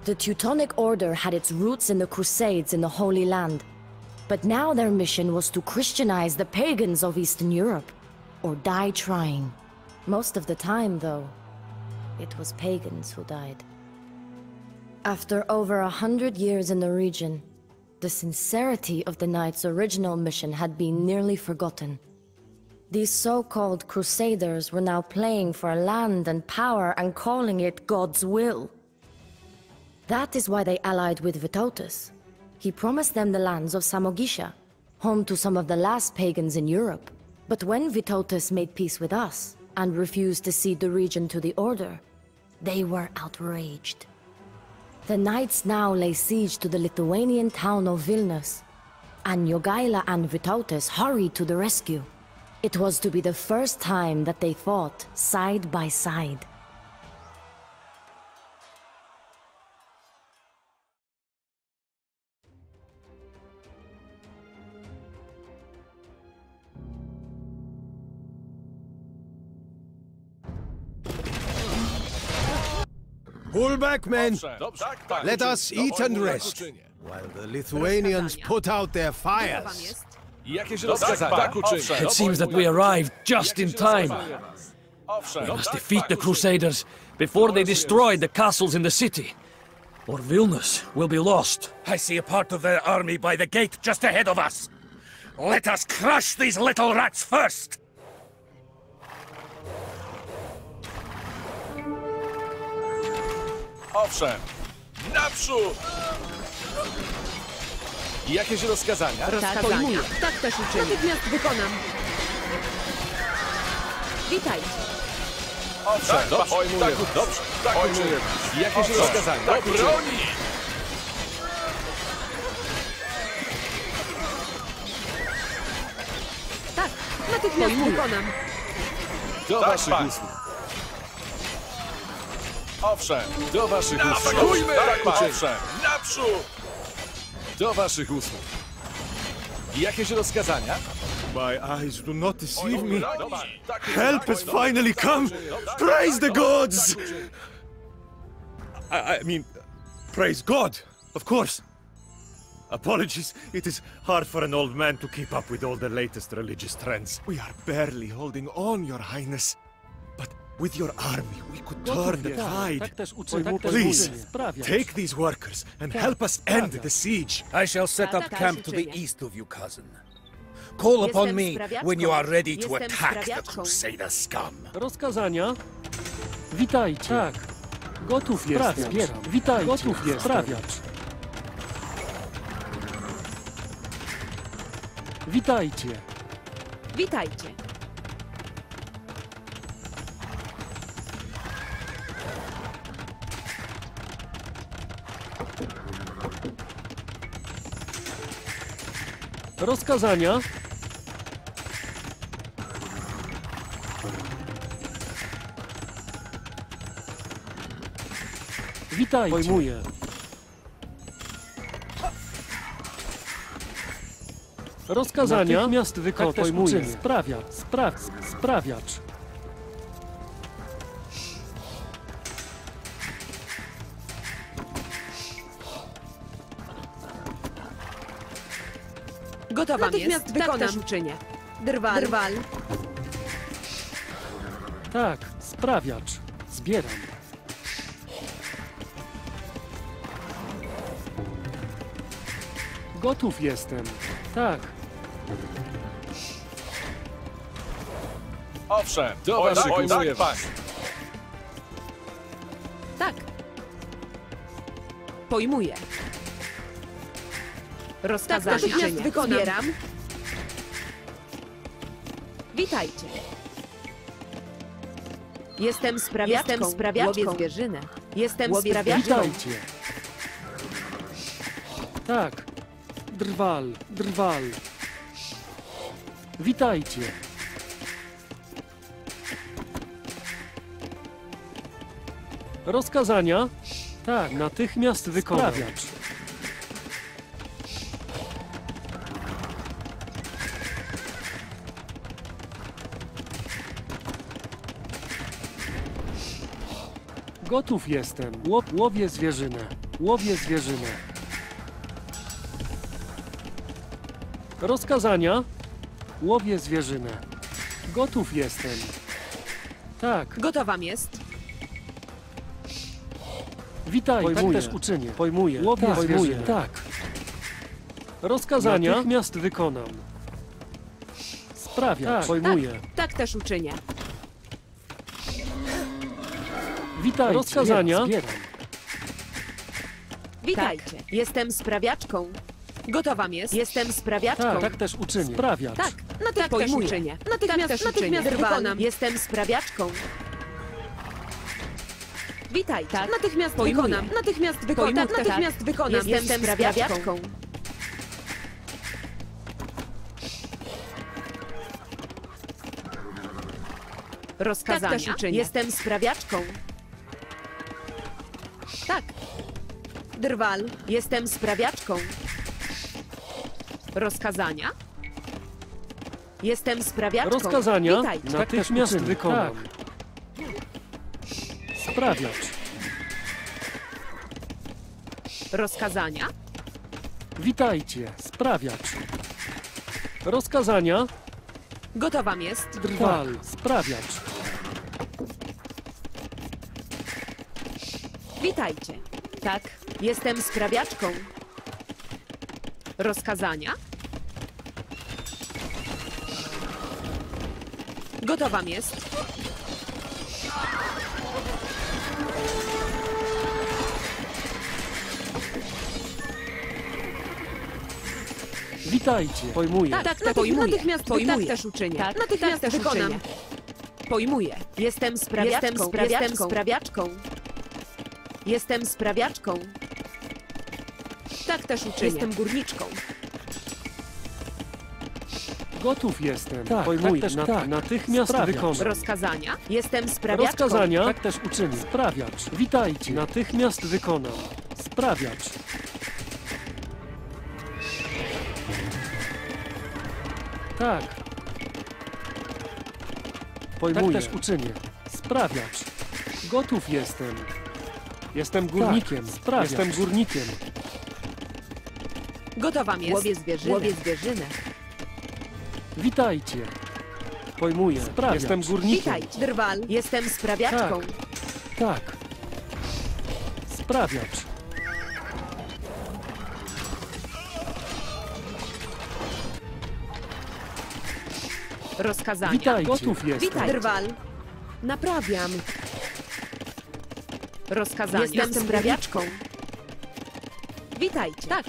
The Teutonic Order had its roots in the Crusades in the Holy Land, but now their mission was to Christianize the pagans of Eastern Europe, or die trying. Most of the time, though, it was pagans who died. After over 100 years in the region, the sincerity of the Knights' original mission had been nearly forgotten. These so-called Crusaders were now playing for land and power and calling it God's will. That is why they allied with Vytautas. He promised them the lands of Samogitia, home to some of the last pagans in Europe. But when Vytautas made peace with us and refused to cede the region to the Order, they were outraged. The Knights now lay siege to the Lithuanian town of Vilnius, and Jogaila and Vytautas hurried to the rescue. It was to be the first time that they fought side by side. Pull back, men! Let us eat and rest, while the Lithuanians put out their fires. It seems that we arrived just in time. We must defeat the Crusaders before they destroy the castles in the city, or Vilnius will be lost. I see a part of their army by the gate just ahead of us. Let us crush these little rats first! Owszem! Naprzód! Jakieś rozkazania? Pojmuję. Tak też uczynię. Natychmiast wykonam. Witajcie. Owszem, dobrze, pojmuję. Dobrze, pojmuję. Jakieś rozkazania? Do broni! Tak, natychmiast wykonam. Do waszych usług. Owszem, do waszych usług. Atakujmy! Owszem, naprzód! Do waszych usług. Jakieś rozkazania? My eyes do not deceive me. Help has finally come! Praise the gods! I mean, praise God, of course. Apologies, it is hard for an old man to keep up with all the latest religious trends. We are barely holding on, your highness. But with your army, we could turn the tide. Please, take these workers and help us end the siege. I shall set up camp to the east of you, cousin. Call upon me when you are ready to attack the Crusader scum. Rozkazania? Witajcie. Tak. Gotów jestem. Zbieram. Witajcie. Gotów jest. Sprawiacz. Witajcie. Witajcie. Rozkazania? Witajcie. Pojmuję. Rozkazania? Natychmiast wykonać. Pojmuję. Sprawiacz. Gotowa jest. Tak też uczynię. Drwal. Tak, sprawiacz. Zbieram. Gotów jestem. Tak. Owszem, do waszych usług. Tak. Pojmuję. Rozkazania. Zbieram. Witajcie. Jestem sprawiaczką. Łowię zwierzynę. Jestem sprawiaczką. Witajcie. Tak. Drwal. Witajcie. Rozkazania? Tak, natychmiast wykonać. Sprawiacz. Gotów jestem. Łowię zwierzynę. Łowię zwierzynę. Rozkazania? Łowię zwierzynę. Gotów jestem. Tak. Gotowam jest. Witaj, Pojmuję. tak też uczynię. Pojmuję. Łowię zwierzynę. Tak. Rozkazania? Natychmiast wykonam. Sprawiam. Tak. Pojmuję. Tak też uczynię. Witaj, rozkazania? Zbieram. Witajcie. Jestem sprawiaczką. Gotowam jest. Jestem sprawiaczką. Tak też uczynię. Sprawiacz. Tak, natychmiast uczynię. Natychmiast wykonam. Jestem sprawiaczką. Witaj, tak. Natychmiast wykonam. Natychmiast wykonam. Natychmiast wykonam. Jestem sprawiaczką. Rozkazania. Tak też uczynię. Jestem sprawiaczką. Tak. Drwal. Jestem sprawiaczką. Rozkazania. Jestem sprawiaczką. Rozkazania? Witajcie. Natychmiast wykonam. Tak. Sprawiacz. Rozkazania. Witajcie, sprawiacz. Rozkazania? Gotowam jest. Drwal, sprawiacz. Witajcie. Tak, jestem sprawiaczką. Rozkazania. Gotowam jest. Witajcie, pojmuję. Tak, pojmuję. Natychmiast pojmuję. Tak też uczynię. Tak, natychmiast też wykonam. Pojmuję. Jestem sprawiaczką. Jestem sprawiaczką. Jestem sprawiaczką. Tak też uczynię. Jestem górniczką. Gotów jestem. Tak, pojmuję. Tak też, natychmiast wykonam. Rozkazania. Jestem sprawiaczką. Rozkazania. Tak też uczynię. Sprawiacz. Witajcie. Natychmiast wykonam. Sprawiacz. Tak. Pojmuję. Tak też uczynię. Sprawiacz. Gotów jestem. Jestem górnikiem. Tak, sprawiacz. Jestem górnikiem. Gotowam jest. Łowię zwierzynę. Łowię zwierzynę. Witajcie. Pojmuję. Sprawiacz. Jestem górnikiem. Witajcie. Drwal. Jestem sprawiaczką. Tak. Tak. Sprawiacz. Rozkazania. Witaj, gotów jestem. Witaj, Drwal. Naprawiam. Rozkazania. Jestem sprawiaczką. Witajcie. Tak.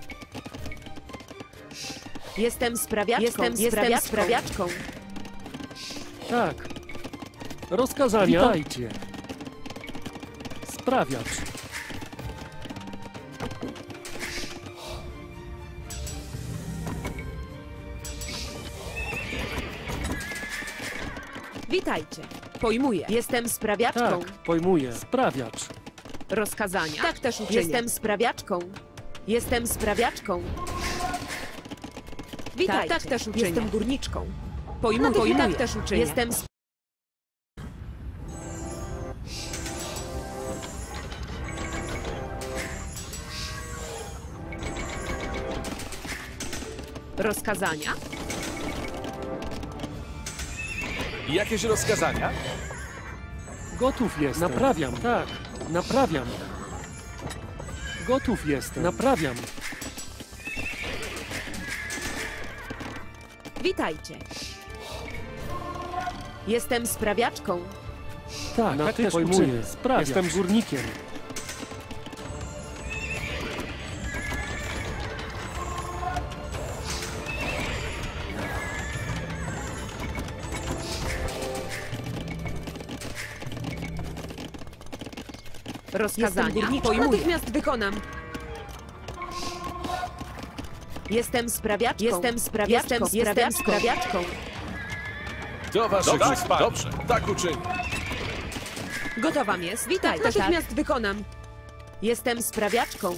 Jestem sprawiaczką. Jestem sprawiaczką. Tak. Rozkazania. Witajcie. Sprawiacz. Witajcie. Pojmuję. Jestem sprawiaczką. Tak, pojmuję. Sprawiacz. Rozkazania. Tak też uczynię. Jestem sprawiaczką. Jestem sprawiaczką. Witajcie. Tak też uczynię. Jestem górniczką. Pojmuję. Tak też uczynię. Jestem rozkazania. Jakieś rozkazania? Gotów jestem. Naprawiam. Tak, naprawiam. Gotów jestem. Naprawiam. Witajcie. Jestem sprawiaczką. Tak, tak też pojmuję. Sprawiacz. Jestem górnikiem. Rozkazania. Pojmuję. Natychmiast wykonam. Jestem sprawiaczką. Jestem sprawiaczką. Jestem sprawiaczką. Do waszych usług. Dobrze, tak uczynię. Gotowam jest. Witaj. Natychmiast wykonam. Jestem sprawiaczką.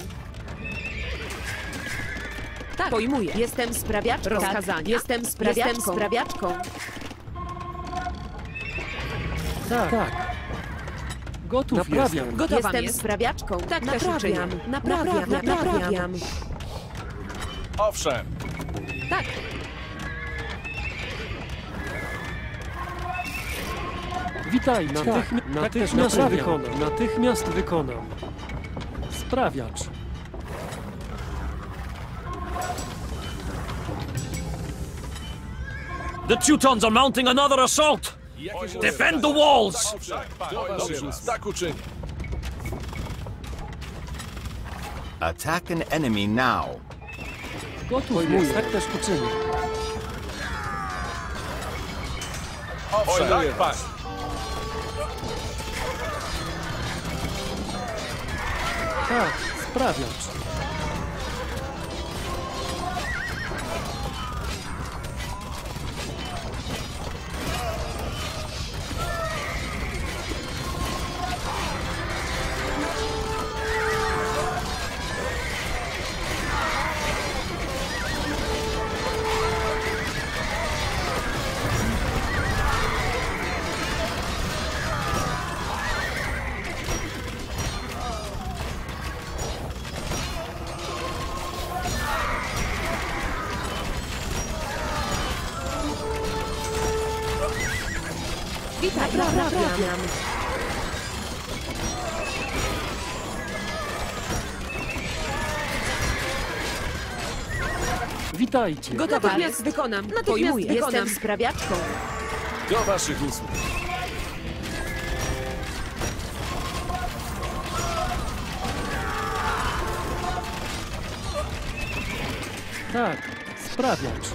Tak. Pojmuję. Jestem sprawiaczką. Rozkazania. Jestem sprawiaczką. Jestem sprawiaczką. Tak. Tak. Gotów jestem. Gotowa jestem sprawiaczką. Tak też uczynię. Naprawiam. Owszem. Tak. Witaj, natychmiast wykonam. Natychmiast wykonam. Sprawiacz. The Teutons are mounting another assault! Defend the walls! Dobrze, tak uczynię. Attack an enemy now. Gotów jest, tak też uczynię. Owszem, tak, panie. Tak, sprawiacz. Witaj, naprawiam. Witajcie. Natychmiast wykonam. Pojmuję. Jestem sprawiaczką. Do waszych usług. Tak, sprawiacz.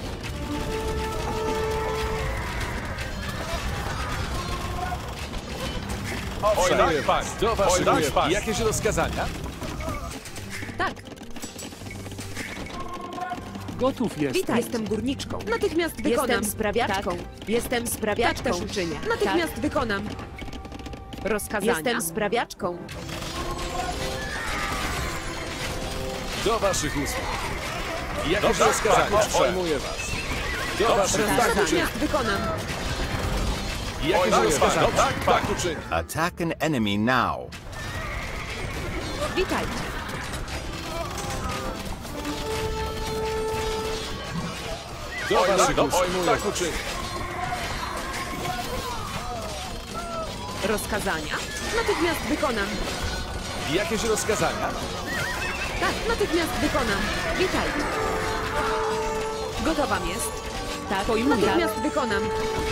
Owszem, tak, panie. Do waszych usług. Jakieś rozkazania? Tak. Gotów jest. Witaj. Jestem górniczką. Natychmiast wykonam. Jestem sprawiaczką. Tak. Jestem sprawiaczką. Tak też uczynię. Natychmiast wykonam. Rozkazania. Jestem sprawiaczką. Do waszych usług. Jakieś rozkazania? Pojmuję was. Do waszych usług. Natychmiast wykonam. Jakieś rozkazania? Tak uczynię. Attack an enemy now. Witajcie. Do waszych usług. Tak uczynię. Rozkazania. Natychmiast wykonam. Jakieś rozkazania? Tak, natychmiast wykonam. Witajcie. Gotowa jest. Tak, pojmuję. Natychmiast wykonam.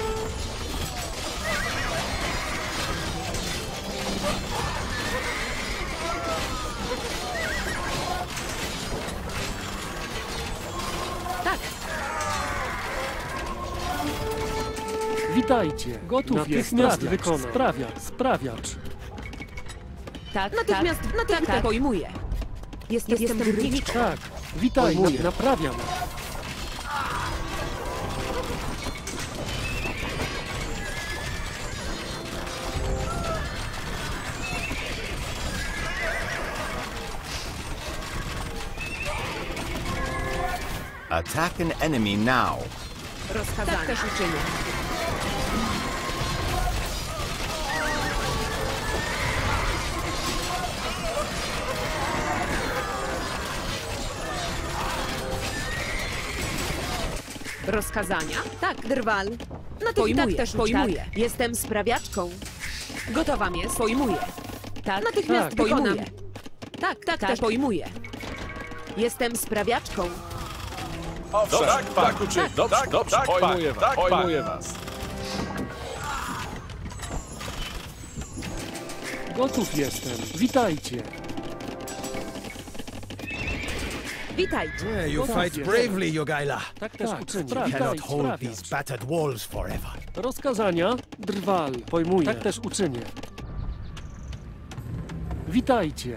Tak. Witajcie. Gotów jest. Natychmiast wykonam. Sprawiacz. Tak, natychmiast pojmuję. Jestem górniczką. Tak, witaj, naprawiam. Attack an enemy now. Rozkazania. Tak też uczynię. Rozkazania? Tak, drwal. Pojmuję, też pojmuję. Tak. Jestem sprawiaczką. Gotowa jest. Pojmuję. Tak, natychmiast wykonam. Tak, też pojmuję. Jestem sprawiaczką. Owszem, tak uczynię. Dobrze, pojmuję was. Gotów jestem. Witajcie. Witajcie. You fight bravely, Jogaila. Tak też uczynię. Cannot hold these battered walls forever. Rozkazania? Drwal. Pojmuję. Tak też uczynię. Witajcie.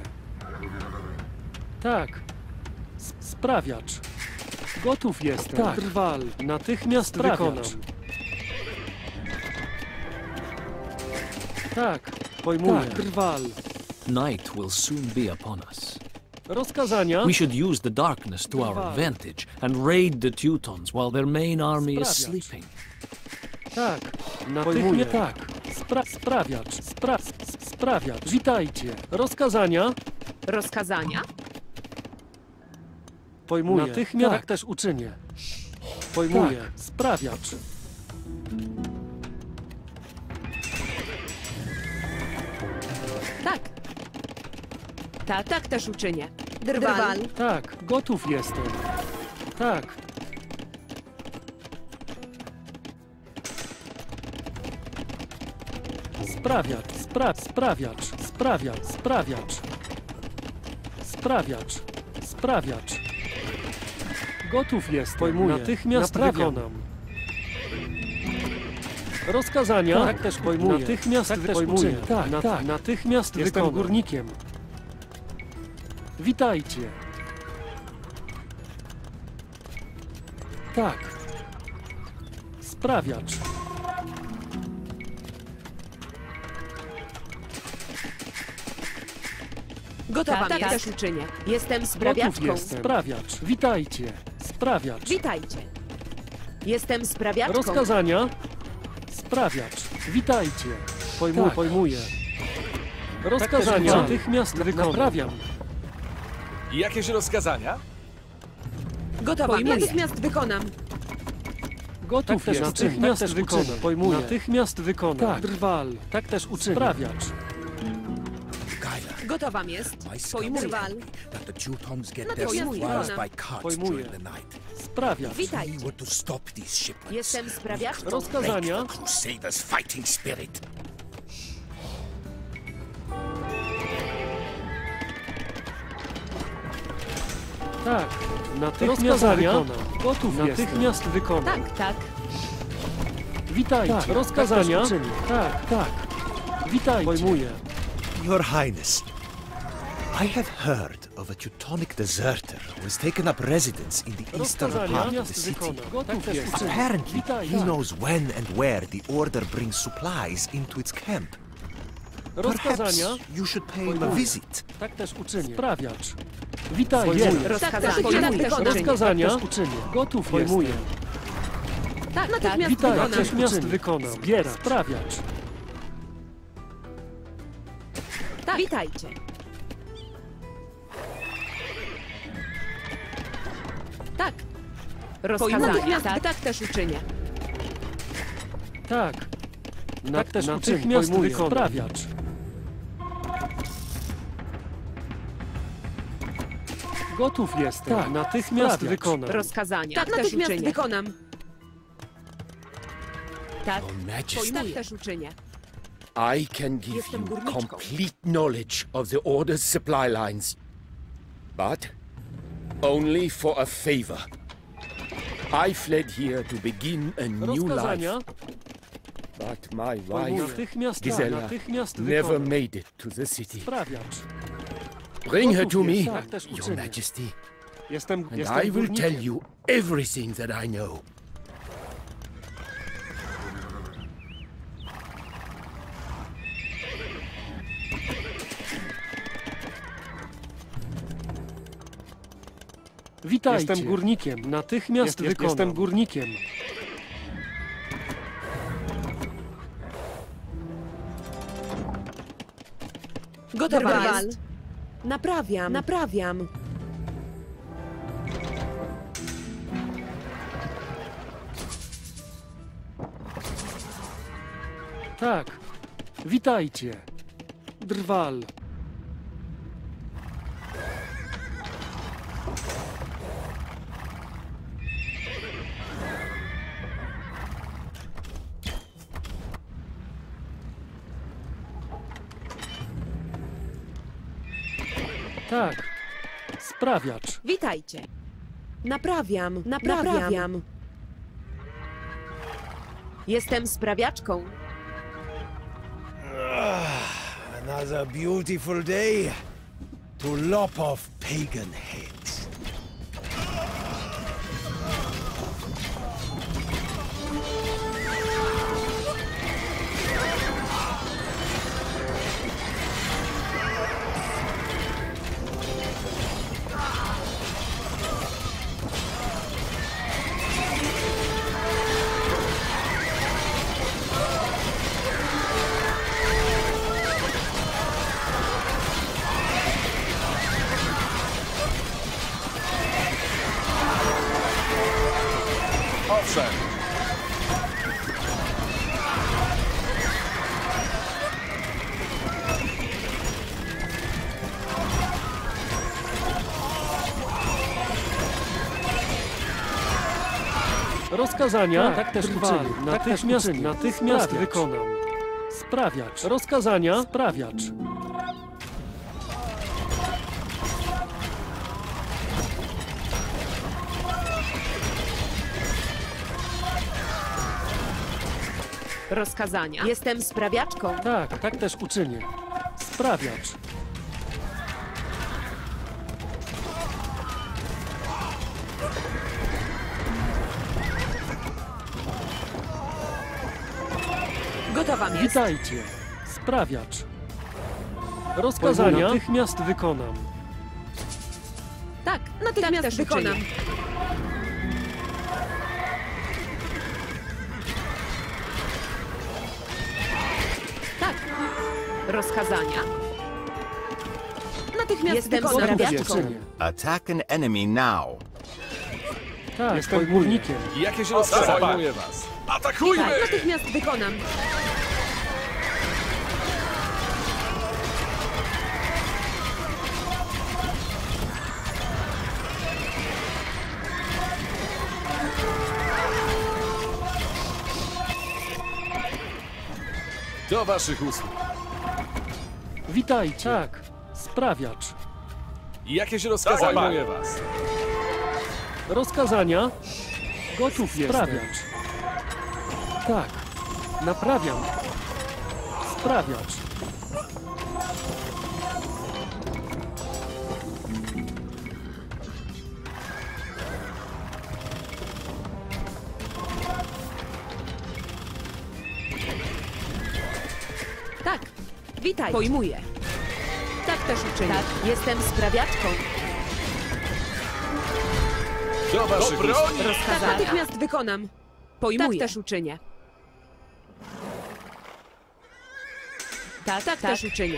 Tak. Sprawiacz. Gotów jestem. Tak. Drwal. Natychmiast wykonam. Tak. Pojmuję. Tak. Drwal. Night will soon be upon us. Rozkazania? We should use the darkness to our advantage and raid the Teutons while their main army is sleeping. Tak. Natychmiast tak. Sprawiacz. Sprawiacz. Witajcie. Rozkazania? Rozkazania? Pojmuję. Natychmiast tak też uczynię. Pojmuję. Tak. Sprawiacz. Tak. Tak też uczynię. Drwal. Tak, gotów jestem. Tak. Sprawiacz, sprawiacz, sprawiacz, sprawiacz, sprawiacz. Gotów jest. Pojmuję. Natychmiast wykonam. Rozkazania. Tak też pojmuję. Natychmiast tak też pojmuję. Tak. Natychmiast jestem górnikiem. Witajcie. Tak. Sprawiacz. Gotowa tak też uczynię. Jestem sprawiaczką. Gotów jest. Sprawiacz. Witajcie. Sprawiacz. Witajcie. Jestem sprawiaczką. Rozkazania. Sprawiacz. Witajcie. Pojmuję. Rozkazania. Natychmiast wykonam. Jakieś rozkazania? Gotowa. Natychmiast wykonam. Gotów jest. Natychmiast wykonam. Pojmuję. Natychmiast wykonam. Tak. Drwal. Tak też uczynię. Sprawiacz. Gotowa jest. Pojmuję. Pojmuję. Sprawiacz. Witajcie. Jestem sprawiaczką. Rozkazania. Tak. Natychmiast wykonam. Gotów natychmiast wykonam. Tak. Witajcie. Tak. Rozkazania. Tak. Witajcie. Pojmuję. Your Highness, I have heard of a Teutonic deserter who has taken up residence in the eastern part of the city. Apparently, he knows when and where the Order brings supplies into its camp. Perhaps you should pay him a visit. Tak też uczynię. Sprawiacz. Witajcie. Rozkazania. Uczynię. Gotów pojmuję. Tak. Natychmiast wykonam. Zbieram. Sprawiacz. Tak. Witajcie. Tak. Rozkazania. Tak też uczynię. Tak. Natychmiast wykonam. Sprawiacz. Gotów jestem. Tak. Natychmiast wykonam. Rozkazania. Tak też natychmiast wykonam. Tak. Tak też uczynię. I can give you complete knowledge of the Order's supply lines, but only for a favor. I fled here to begin a new life, but my wife, Gisela, never made it to the city. Bring her to me, Your Majesty, and I will tell you everything that I know. Witajcie. Jestem górnikiem. Natychmiast wykonam. Jestem górnikiem. Gotowa jest. Naprawiam. Tak. Witajcie. Drwal. Tak. Sprawiacz. Witajcie. Naprawiam. Jestem sprawiaczką. Another beautiful day to lop off pagan heads. Owszem. Rozkazania tak też uczynię. Natychmiast wykonam. Sprawiacz. Rozkazania sprawiacz. Rozkazania. Jestem sprawiaczką. Tak też uczynię. Sprawiacz. Gotowa jest. Witajcie. Sprawiacz. Rozkazania natychmiast wykonam. Tak, natychmiast wykonam. Tak. Rozkazania. Natychmiast jestem sprawiaczką. Attack an enemy now. Tak, jestem górnikiem. Jakieś rozkazania? Pojmuję was. Atakujmy! Tak, natychmiast wykonam. Do waszych usług. Witajcie. Tak, sprawiacz. Jakieś rozkazania? Pojmuję was. Rozkazania. Gotów jest. Sprawiacz. Tak, naprawiam. Sprawiacz. Tak, witaj. Pojmuję. Tak też uczynię. Tak, jestem sprawiaczką. Do waszych usług. Rozkazania. Tak, natychmiast wykonam. Pojmuję. Tak też uczynię. Tak też uczynię.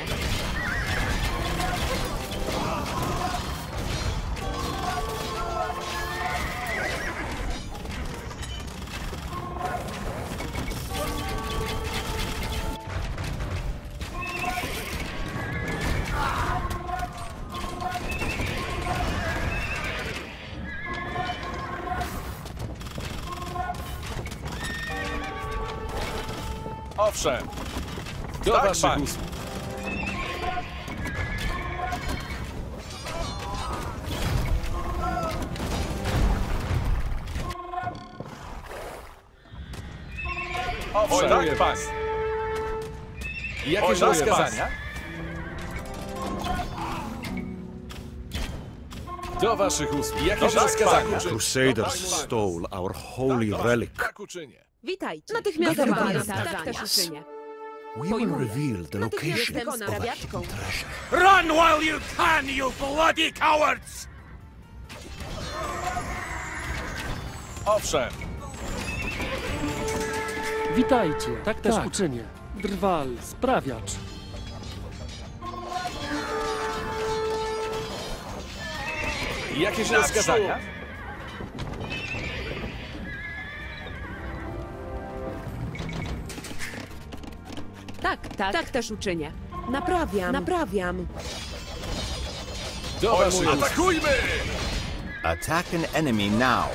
Owszem. Do waszych usług. Owszem. Pojmuję was. Jakieś rozkazania? Do waszych usług. Jakieś rozkazania? Crusaders stole our holy relic. Tak uczynię. Witajcie. Natychmiast wykonam. Tak też uczynię. We will reveal the location Jestem of our sprawiaczką. hidden treasure. Run while you can, you bloody cowards! Owszem. Witajcie. Tak też uczynię. Drwal. Sprawiacz. Jakieś rozkazania? Tak też uczynię. Naprawiam. Do waszych usług. Atakujmy! Attack an enemy now.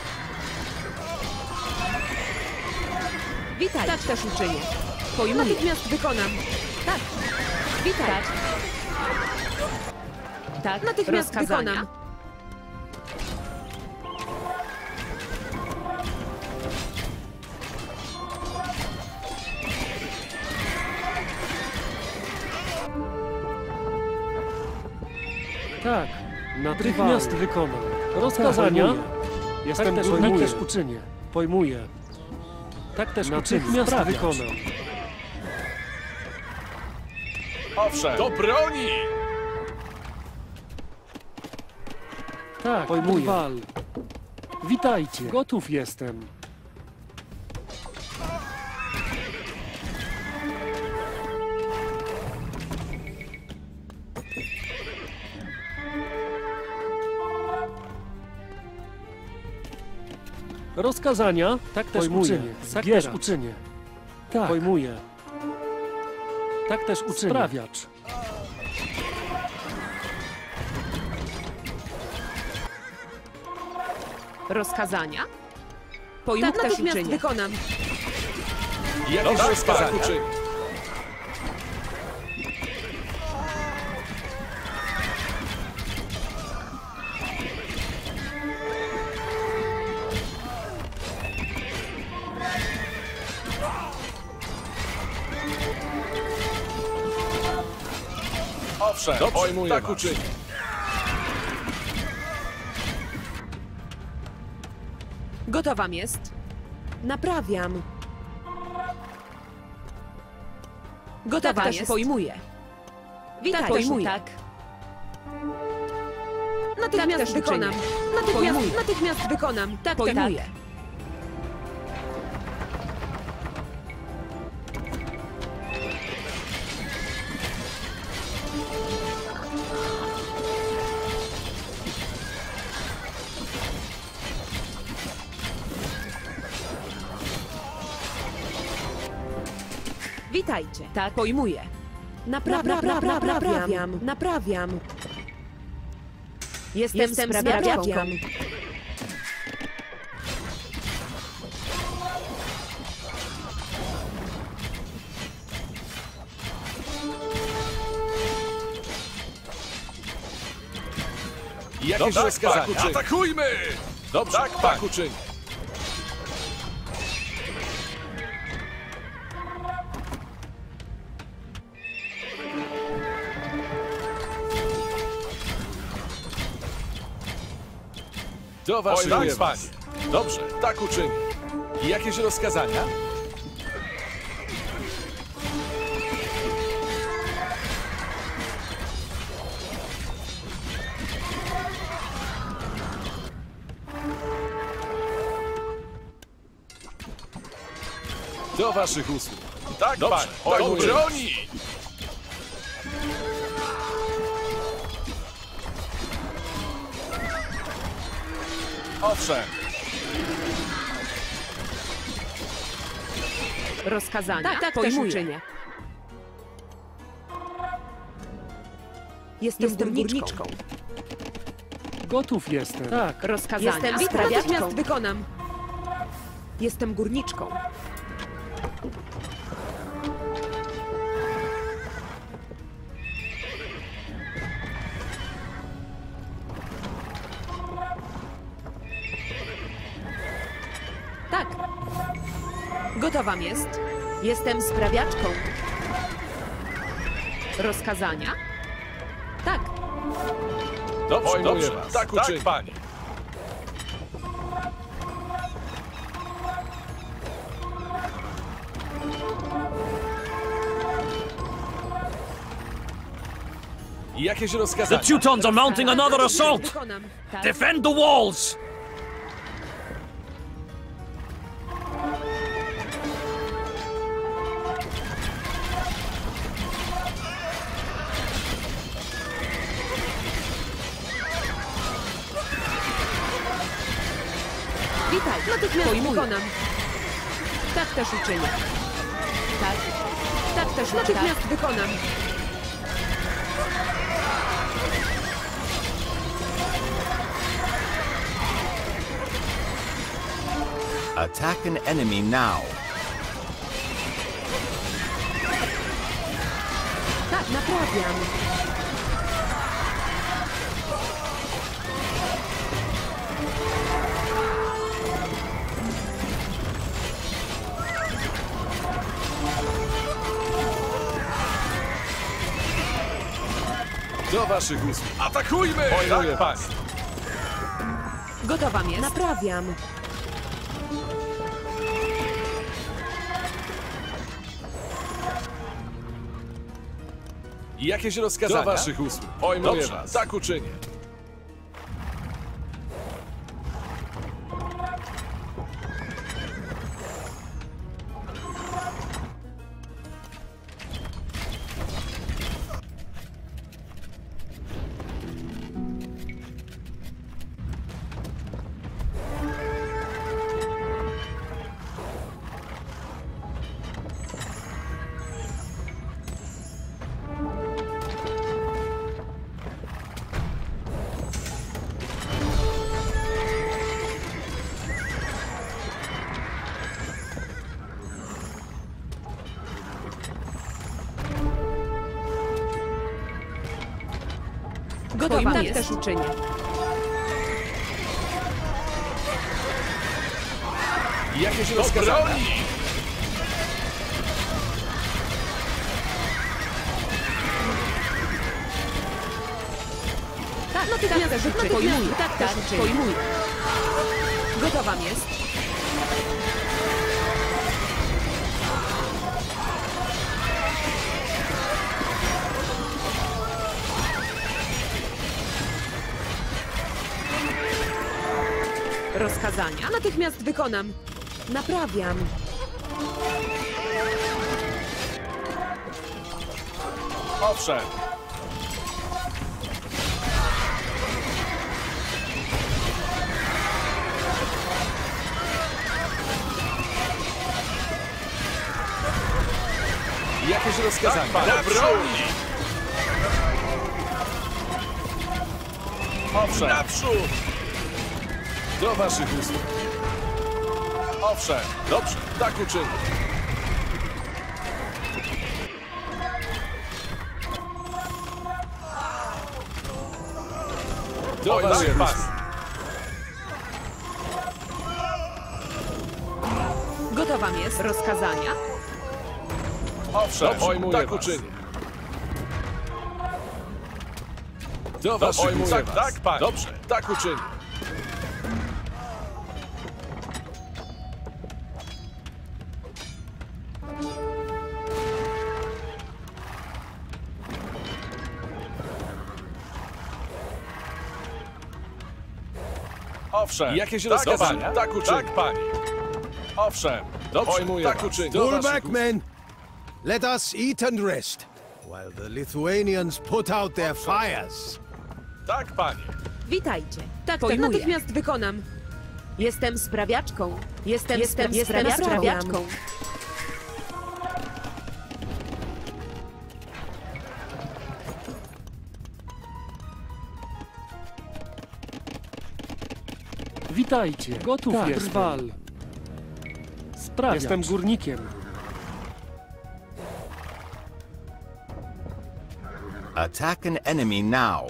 Witaj. Tak też uczynię. Pojmuję. Natychmiast wykonam. Tak. Witaj. Tak. Natychmiast wykonam. Tak, natychmiast wykonam. Rozkazania. Jestem górnikiem. Tak też uczynię. Pojmuję. Tak też natychmiast wykonam. Owszem. Do broni! Tak, pojmuję. Drwal. Witajcie. Gotów jestem. Rozkazania? Tak też uczynię. Tak też uczynię. Tak. Pojmuję. Tak też uczynię. Sprawiacz. Rozkazania? Pojmuję, tak, natychmiast uczynię. Wykonam. Jakieś rozkazania? Uczynię. Owszem, pojmuję tak uczynię. Gotowam jest. Naprawiam. Gotowa tak jest. Pojmuję. Witaj, tak, pojmuję. Tak. Natychmiast tak wykonam. Natychmiast wykonam. Tak, pojmuję. Tak. Witajcie. Tak, pojmuję. Naprawiam. Jestem sprawiaczką. Jakieś rozkazania? Atakujmy! Dobrze, tak uczynię. Do waszych panie. Dobrze, tak uczynię. Jakieś rozkazania? Do waszych usług. Tak, dobrze, panie. Broni! Owszem. Rozkazania? Tak, pojmuję. Jestem górniczką. Gotów jestem. Tak. Rozkazania? Jestem sprawiaczką. Natychmiast wykonam. Jestem górniczką. Tak. Gotowam jest. Jestem sprawiaczką. Rozkazania? Tak. Dobrze, dobrze. Tak uczynię. Tak, panie. Jakieś rozkazania? The Teutons are mounting another assault! Defend the walls! Witaj, natychmiast wykonam. Tak też uczynię. Tak. Tak też uczynię. Natychmiast wykonam. Attack an enemy now. Tak, naprawiam. Do waszych usług. Atakujmy! Pojmuję was. Gotowam jest. Naprawiam. Jakieś rozkazania? Do waszych usług. Pojmuję was. Tak uczynię. Gotowa tak też uczynię. Jakieś rozkazania? Tak, natychmiast też uczynię. Pojmuję. Tak też uczynię. Pojmuję. Gotowa jest. Rozkazania natychmiast wykonam. Naprawiam. Owszem. Jakieś rozkazania? Tak, do broni! Owszem. Naprzód! Do waszych usług. Owszem. Dobrze, tak uczynię. Do waszych usług. Gotowa jest. Rozkazania. Owszem, tak uczynię. Do waszych usług. Tak, panie. Dobrze, tak uczynię. Owszem. Jakieś rozkazania? Tak uczynię. Tak, panie. Owszem. Dobrze, tak uczynię. Pull back, men. Let us eat and rest, while the Lithuanians put out their fires. Tak, panie. Witajcie. Tak, natychmiast wykonam. Jestem sprawiaczką. Jestem sprawiaczką. Witajcie. Gotów jest. Drwal. Sprawiacz. Jestem górnikiem. Attack an enemy now.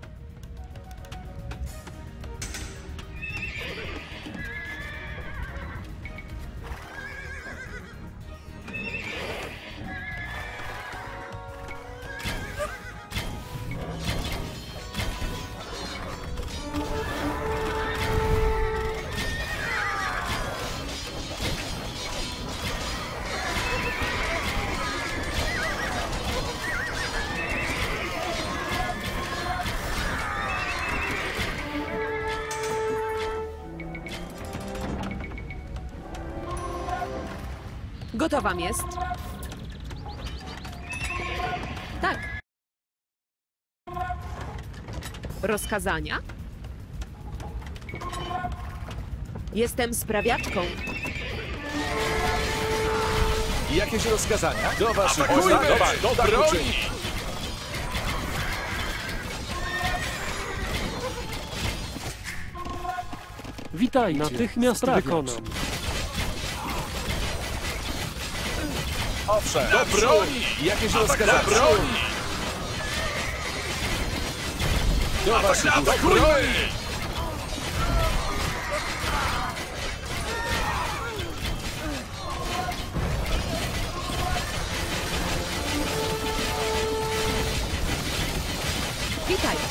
Gotowa jest. Tak. Rozkazania? Jestem sprawiaczką. Jakieś rozkazania? Do waszych usług. Do broni! Witaj, natychmiast wykonam. Owszem. Do broni! Jakieś rozkazania? Do broni! Do waszych usług. Do broni! Witajcie.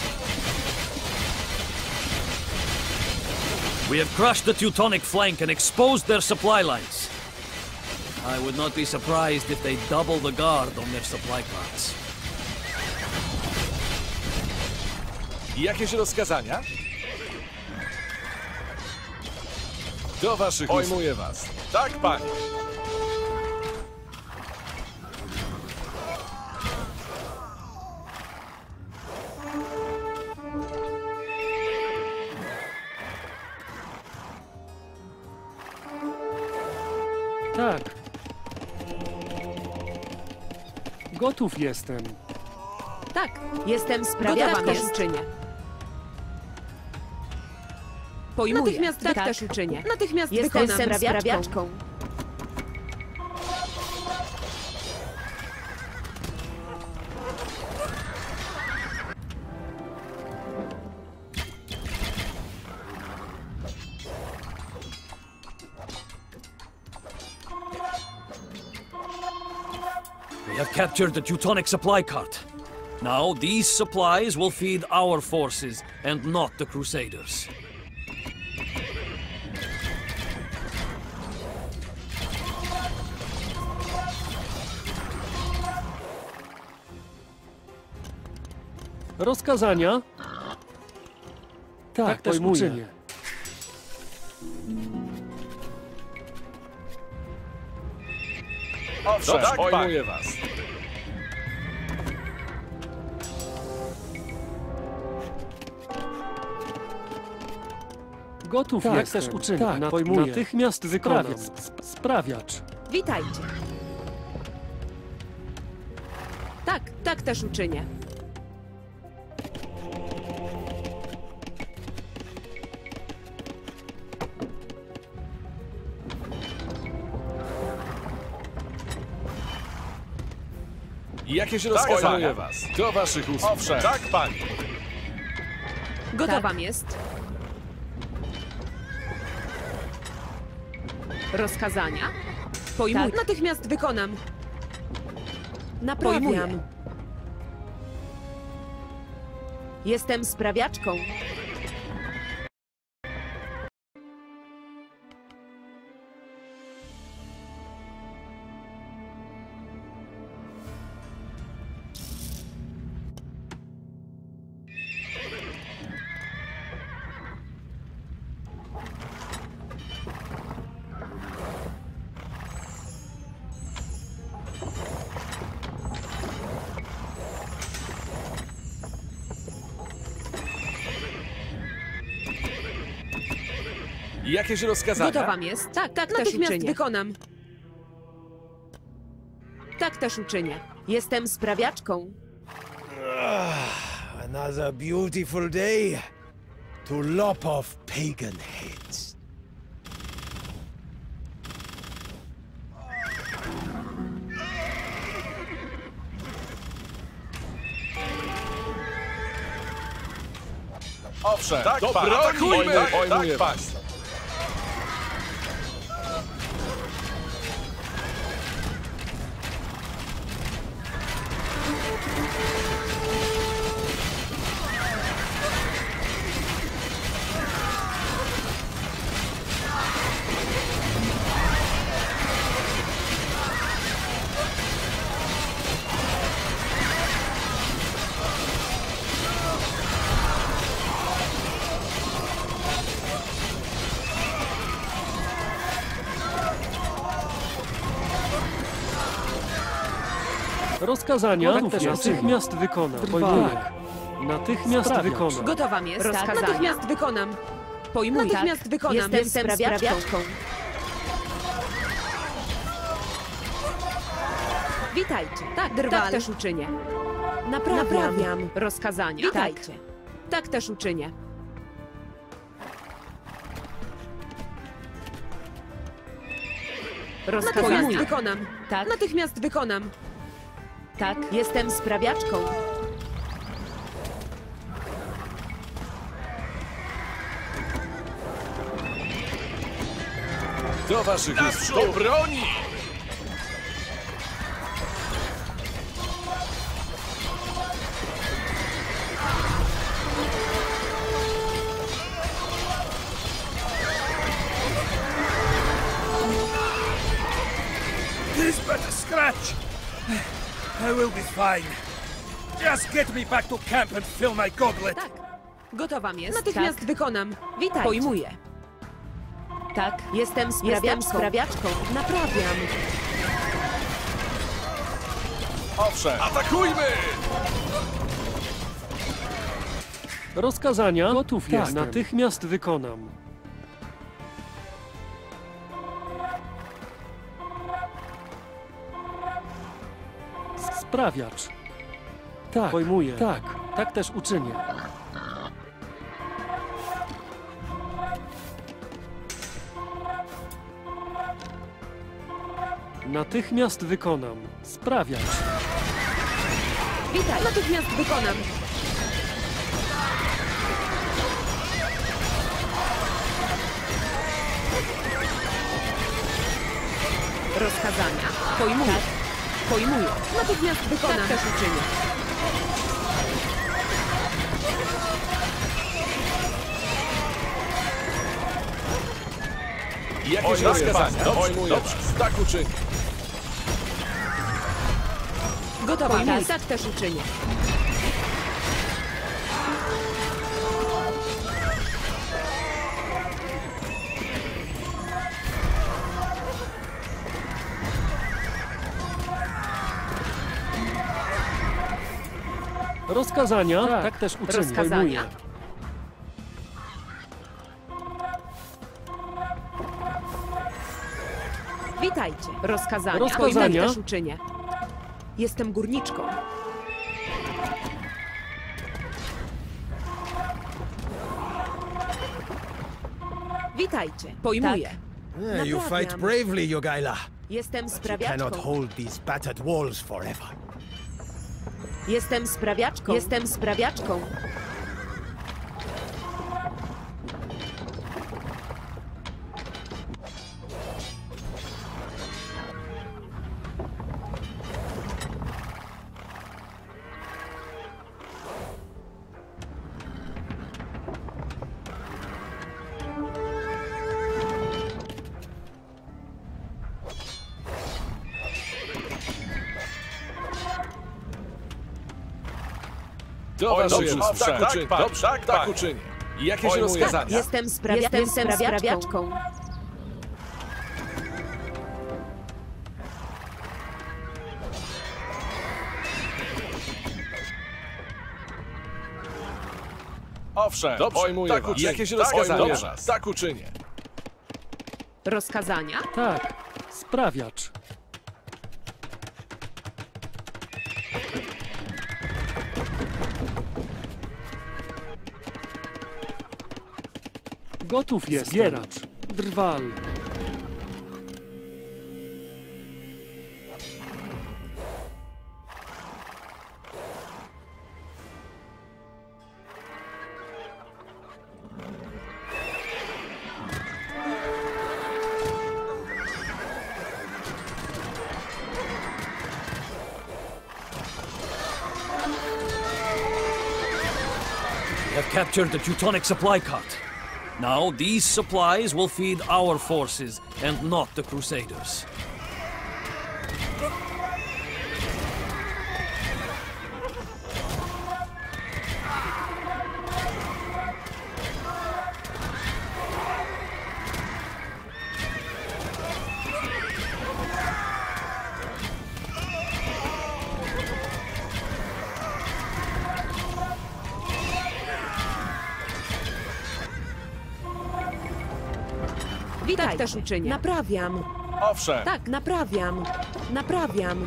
We have crushed the Teutonic flank and exposed their supply lines. I would not be surprised if they double the guard on their supply carts. Jakieś rozkazania? Do waszych usług. Pojmuję was. Tak, panie. Tak. Gotów jestem. Tak. Jestem sprawiaczką. Też uczynię. Pojmuję. Natychmiast tak też uczynię. Natychmiast jestem sprawiaczką. have captured the Teutonic supply cart. Now, these supplies will feed our forces, and not the Crusaders. Rozkazania? Tak, też uczynię. Owszem, tak, pojmuję was. Gotów jak też uczynię. Tak, pojmuję. Natychmiast wykonam. Sprawiacz. Witajcie. Tak też uczynię. Jakieś rozkazania was? Do waszych usług. Owszem, tak, panie. Gotowa jest. Rozkazania? Pojmuję. Tak. Natychmiast wykonam. Naprawiam. Jestem sprawiaczką. Jakieś rozkazania? Gotowa jest. Tak, natychmiast wykonam. Tak też uczynię. Jestem sprawiaczką. Another beautiful day to lop off pagan heads. Owszem, tak, do broni! Atakujmy! Pojmuję was. Rozkazania natychmiast wykonam. Pojmuję. Natychmiast wykonam. Gotowa jest. Rozkazania. Natychmiast wykonam. Pojmuję. Natychmiast wykonam. Jestem sprawiaczką. Witajcie. Tak też uczynię. Naprawiam. Rozkazania. Witajcie. Tak też uczynię. Rozkazania. Wykonam. Tak. Natychmiast wykonam. Tak, jestem sprawiaczką. Do waszych usług. Do broni! This but a scratch. I will be fine. Just get me back to camp and fill my goblet. Tak, gotowa jest. Natychmiast wykonam. Witaj. Pojmuję. Tak, jestem sprawiaczką. Naprawiam. Owszem, atakujmy! Rozkazania gotów jest. Natychmiast wykonam. Sprawiacz. Tak, pojmuję. Tak też uczynię. Natychmiast wykonam. Sprawiacz. Witaj. Natychmiast wykonam. Rozkazania. Pojmuję. Pojmuję. Natychmiast wykonam. Tak też uczynię. Jakieś rozkazania? Pojmuję. Tak uczynię. Gotowa. Tak też uczynię. Rozkazania? Tak też uczynię. Rozkazania. Pojmuję. Witajcie. Rozkazania. Rozkazania. Tak też uczynię. Jestem górniczką. Witajcie. Pojmuję. You fight Naprawiam. bravely, Jogaila. Jestem You cannot sprawiaczką. hold these battered walls forever. Jestem sprawiaczką. Jestem sprawiaczką. Towarzyszu, tak uczynię. Dobrze, tak uczynię. Jakieś rozkazania? Jestem sprawiaczką. Owszem, pojmuję. Tak uczynię. Jakieś rozkazania? Dobrze, tak uczynię. Rozkazania? Tak. Sprawiacz. Gotów jest. Zbieracz. Drwal. We have captured the Teutonic supply cart. Now, these supplies will feed our forces and not the Crusaders. Tak też uczynię. Naprawiam. Owszem. Tak, naprawiam. Naprawiam.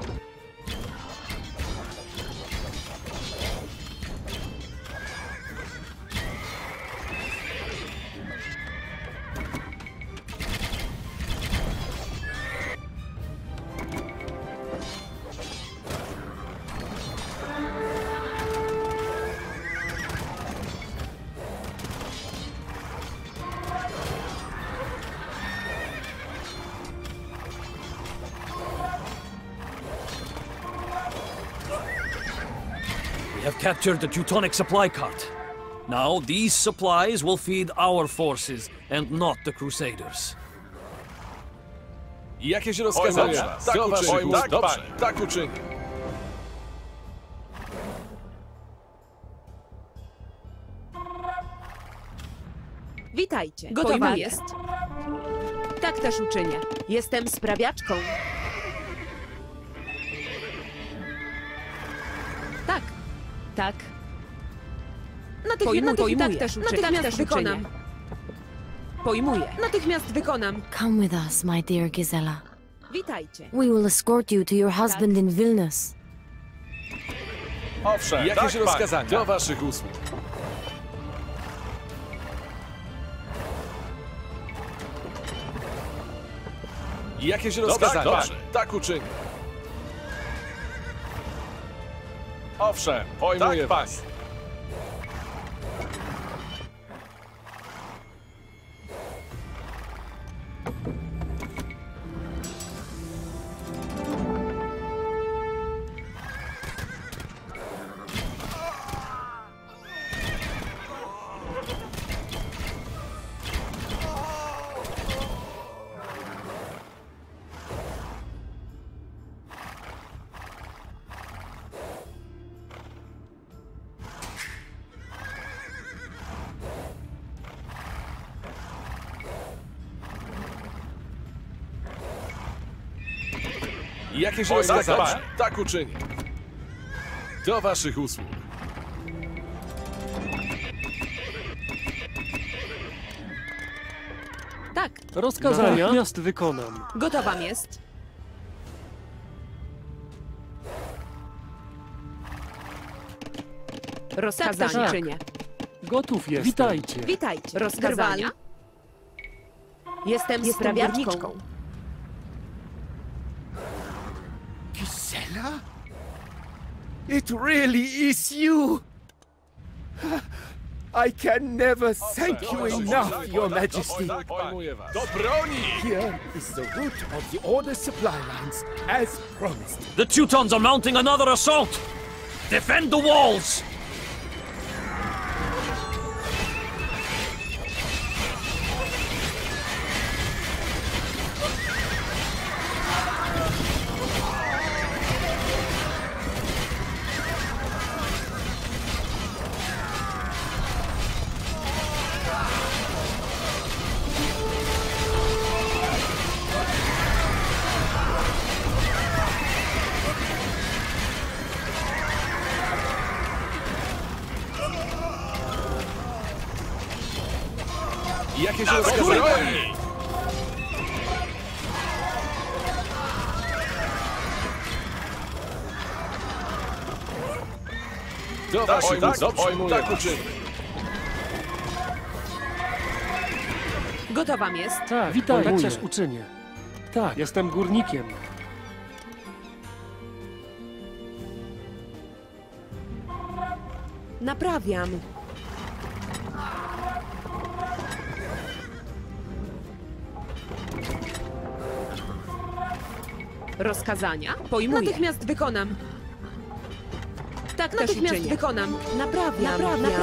We have captured the Teutonic supply cart. Now, these supplies will feed our forces and not the Crusaders. Jakieś rozkazania? Tak uczynię. Dobrze, tak uczynię. Witajcie. Gotowa jest. Tak też uczynię. Jestem sprawiaczką. Tak. Tak. Natychmiast tak też uczynię. Natychmiast wykonam. Pojmuję. Natychmiast wykonam. Come with us, my dear Gisela. Witajcie. We will escort you to your husband in Vilnius. Owszem, jakieś rozkazania? Do waszych usług. Jakieś rozkazania? Dobrze, tak uczynię. Owszem, pojmuję was. Jakieś rozkazania? Tak uczynię. Do waszych usług. Tak, Rozkazania natychmiast wykonam. gotowa jest. Rozkazanie Tak. czynię. Gotów jestem. Witajcie. Witajcie. Rozkazania? Jestem sprawiaczką. Gisela? It really is you! I can never thank you enough, Your Majesty. Tak, pojmuję was. Do broni! Here is the route of the Order supply lines, as promised. The Teutons are mounting another assault! Defend the walls! Jakieś rozkazania? Do waszych usług. Tak uczynię. Gotowa jest. Tak, witaj. Tak też uczynię. Tak, jestem górnikiem. Naprawiam. Rozkazania? Pojmuję. Natychmiast wykonam. Tak, natychmiast wykonam. Naprawiam.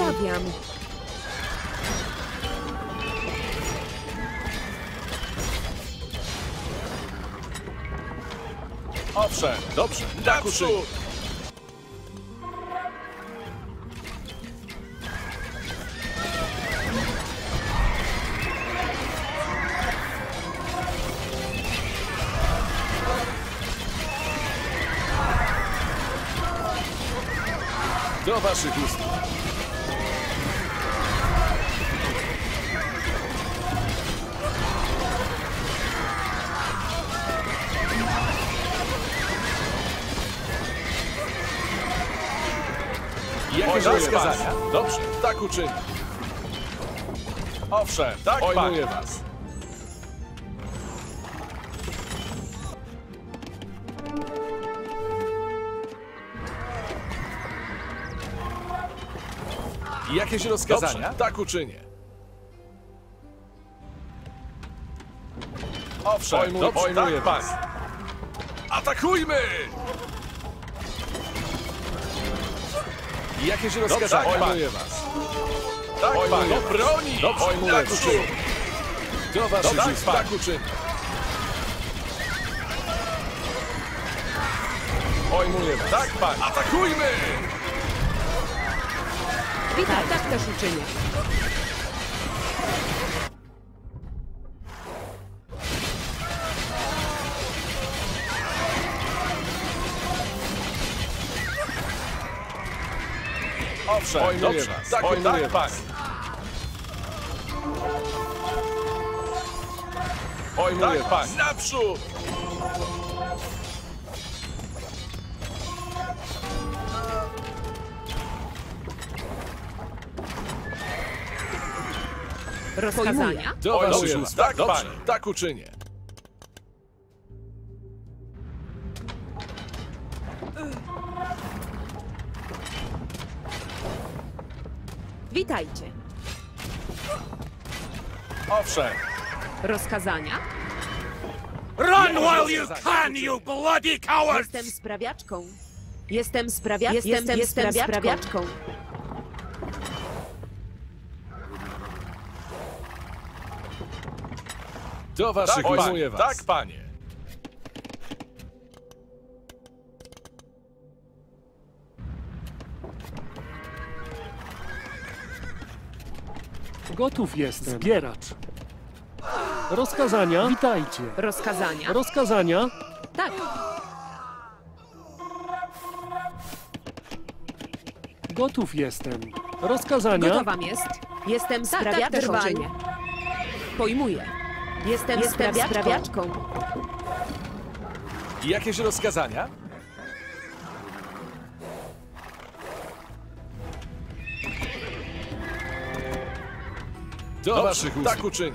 Owszem, dobrze. Tak uczynię. Do waszych usług. Jakieś rozkazania? Dobrze, tak uczynię. Owszem, tak, pojmuję was. Jakieś rozkazania? Dobrze, tak uczynię. Owszem, pojmuję was. Atakujmy! Jakieś rozkazania? Pojmuję was. Tak, panie. Do broni! Pojmuję tak uczynię. Do waszych usług. Tak uczynię. Pojmuję was. Tak, panie. Atakujmy! Witaj, tak też uczynię. Owszem, dobrze. Tak, panie. Pojmuję was. Naprzód! Rozkazania? Do waszych usług. Tak, panie. Tak uczynię. Witajcie. Owszem. Rozkazania? Run while you can, you bloody cowards! Jestem sprawiaczką. Jestem sprawiaczką. Do waszych usług. Pojmuję was. Tak, panie. Gotów jestem. Zbieracz. Rozkazania. Witajcie. Rozkazania? Rozkazania. Tak. Gotów jestem. Rozkazania? Gotowam jest. Jestem sprawiaczką. Pojmuję. Jestem sprawiaczką. Jakieś rozkazania? Do waszych usług. Tak uczynię.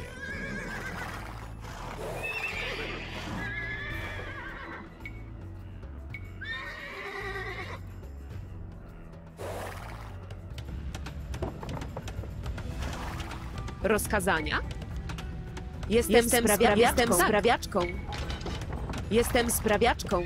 Rozkazania? Jestem sprawiaczką. Jestem sprawiaczką.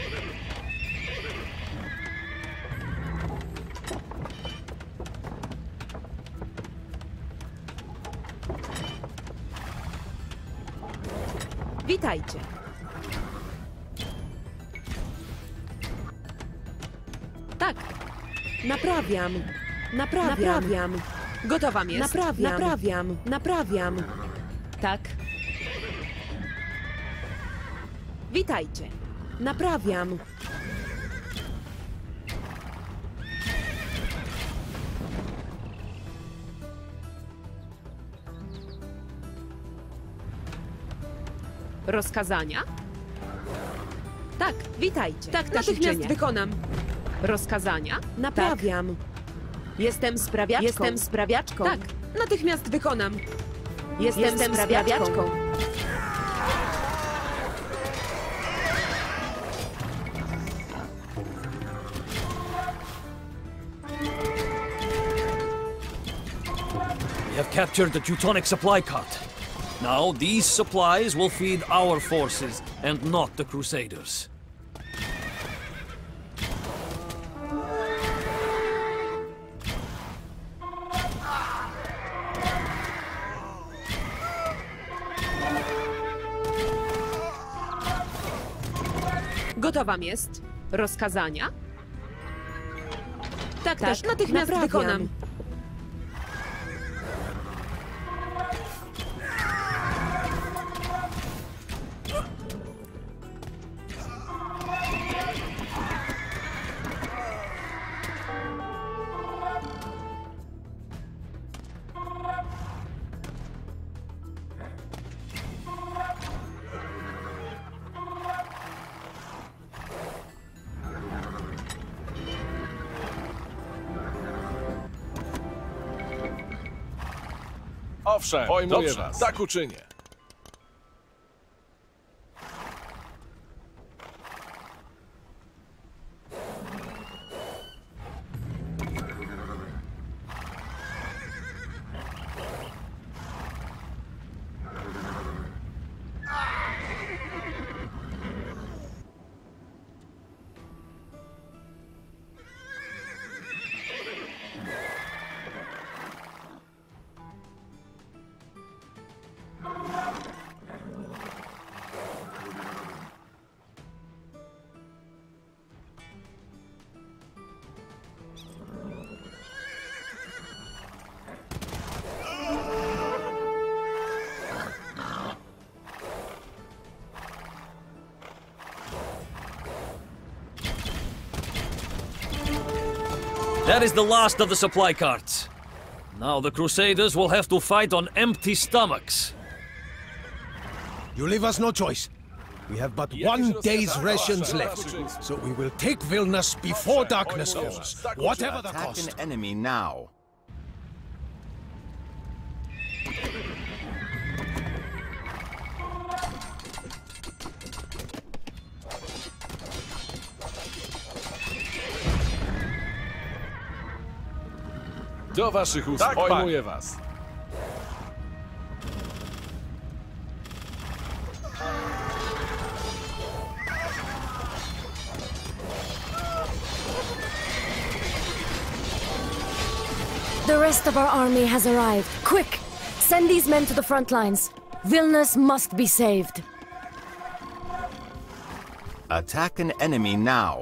Witajcie. Tak. Naprawiam. Gotowam jest. Naprawiam. Tak. Witajcie. Naprawiam. Rozkazania? Tak, witajcie. Tak, natychmiast wykonam. Rozkazania? Naprawiam. Jestem sprawiaczką. Tak, natychmiast wykonam. Jestem sprawiaczką. We have captured the Teutonic supply cart. Now, these supplies will feed our forces, and not the Crusaders. Gotowam jest. Rozkazania? Tak, też natychmiast wykonam. Owszem, pojmuję was. Tak uczynię. That is the last of the supply carts. Now the Crusaders will have to fight on empty stomachs. You leave us no choice. We have but one day's rations left, so we will take Vilnius before darkness falls, whatever the Attack cost. an enemy now. Do waszych usług. Pojmuję was. The rest of our army has arrived. Quick! Send these men to the front lines. Vilnius must be saved. Attack an enemy now.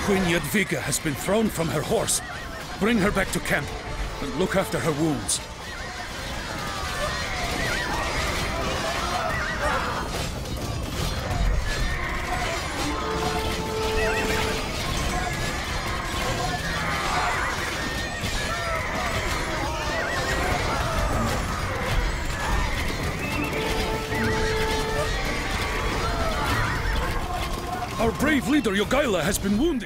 Queen Jadwiga has been thrown from her horse. Bring her back to camp and look after her wounds. Our brave leader, Jogaila, has been wounded.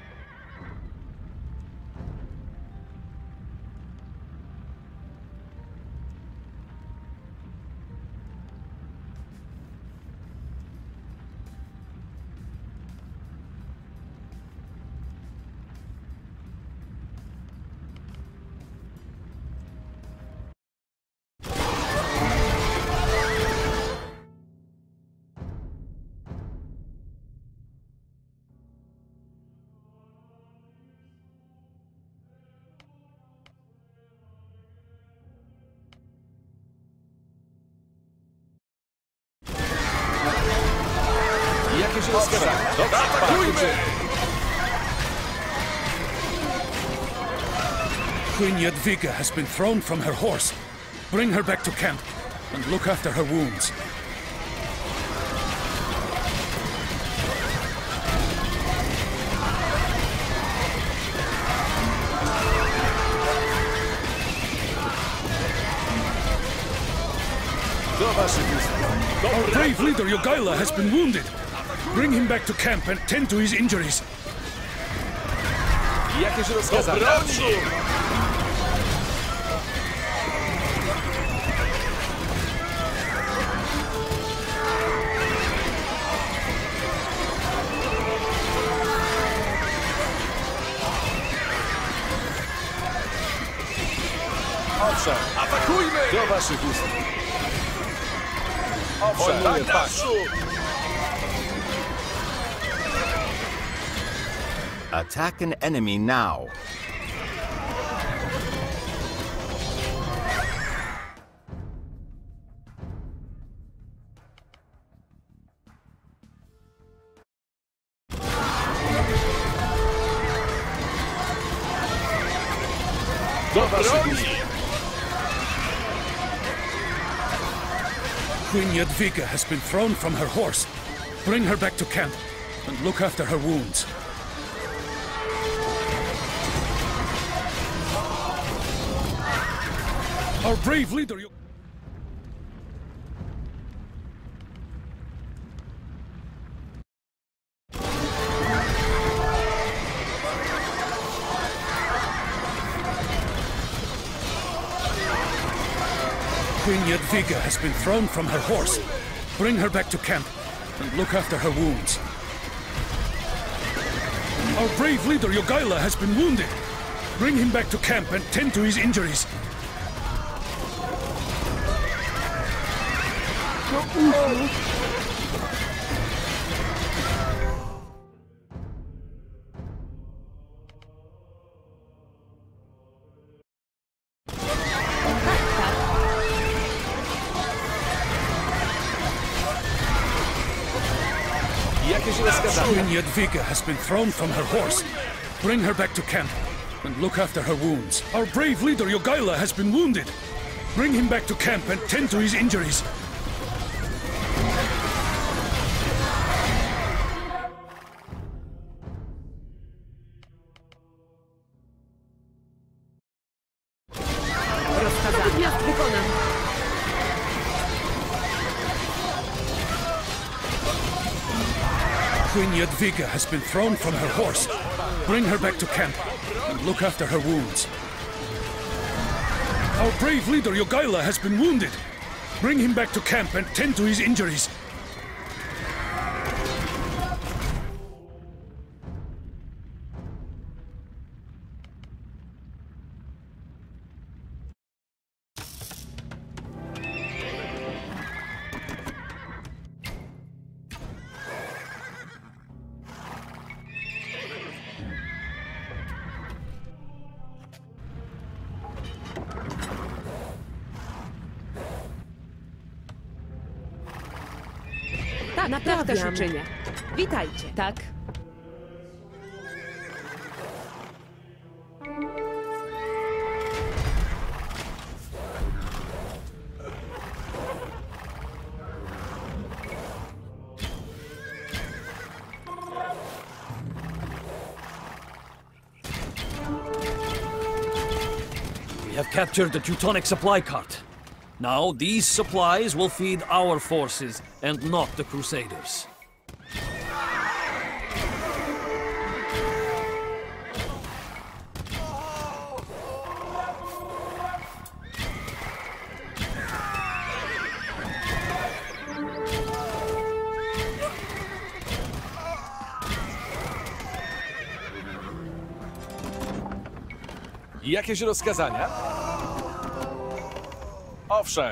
Jakieś rozkazy? Atakujmy! Queen Jadwiga has been thrown from her horse. Bring her back to camp and look after her wounds. Our brave leader, Jogaila, has been wounded. Bring him back to camp and tend to his injuries. Jakieś rozkazy? Owszem, atakujmy! Do waszych ust. Owszem, tak naprzód! Attack an enemy now. Do broni! Queen Jadwiga has been thrown from her horse. Bring her back to camp and look after her wounds. Our brave leader... Queen Jadwiga has been thrown from her horse. Bring her back to camp and look after her wounds. Our brave leader, Jogaila, has been wounded. Bring him back to camp and tend to his injuries. Queen Jadwiga has been thrown from her horse. Bring her back to camp and look after her wounds. Our brave leader, Jogaila, has been wounded. Bring him back to camp and tend to his injuries. Natychmiast wykonam. Queen Jadwiga has been thrown from her horse. Bring her back to camp and look after her wounds. Our brave leader, Jogaila, has been wounded. Bring him back to camp and tend to his injuries. Tak, też uczynię. Witajcie. Tak. have captured the Teutonic supply cart. Now, these supplies will feed our forces, and not the Crusaders. Jakieś rozkazania? Owszem.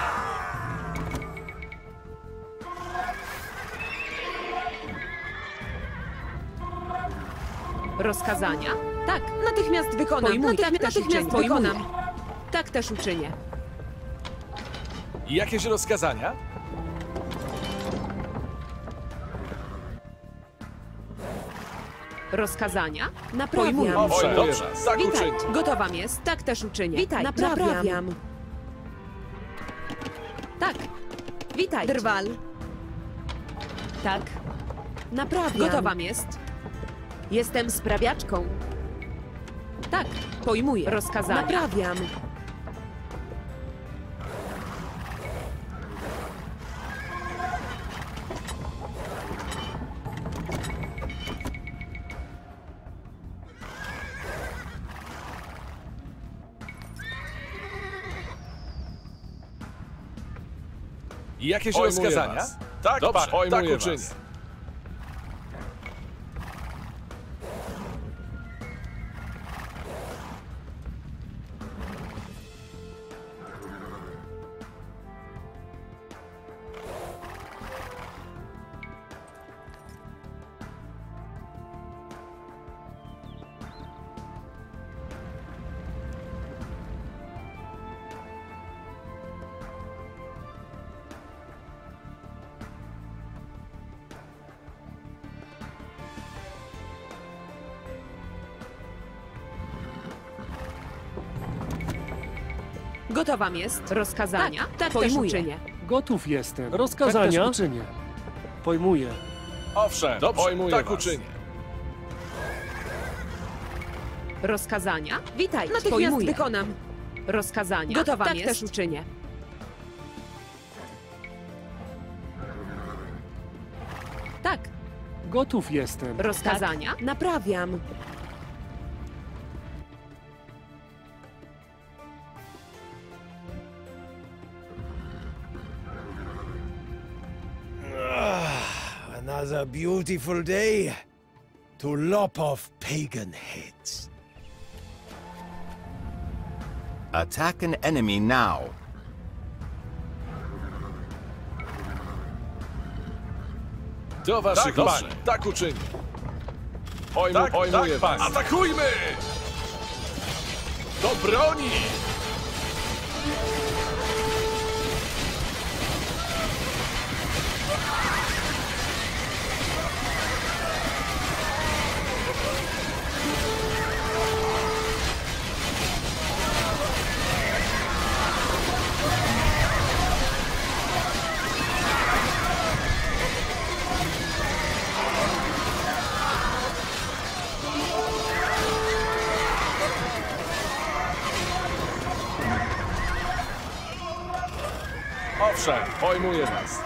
Rozkazania? Tak, natychmiast wykonam. Natychmiast wykonam. Tak też uczynię. Jakieś rozkazania? Rozkazania? Naprawiam. Owszem, dobrze, tak Witaj, uczynię. gotowam jest. Tak też uczynię. Witaj, naprawiam. Tak. Witaj. Drwal. Tak. Naprawiam. Gotowam jest. Jestem sprawiaczką. Tak, pojmuję. Rozkazania. Naprawiam. Jakieś rozkazania? Tak, dobrze, tak uczynię. Gotowam jest. Rozkazania? Tak też uczynię. Gotów jestem. Rozkazania? Tak też uczynię. Pojmuję. Owszem, dobrze, pojmuję tak uczynię. Rozkazania? Witaj, Natychmiast pojmuję. wykonam. Rozkazania? Gotowam tak jest. też uczynię. Tak. Gotów jestem. Rozkazania? Tak. Naprawiam. Another beautiful day to lop off pagan heads. Attack an enemy now. Do waszych tak, tak uczynię. Pojmuję was. Atakujmy! Do broni! Owszem, pojmuję was.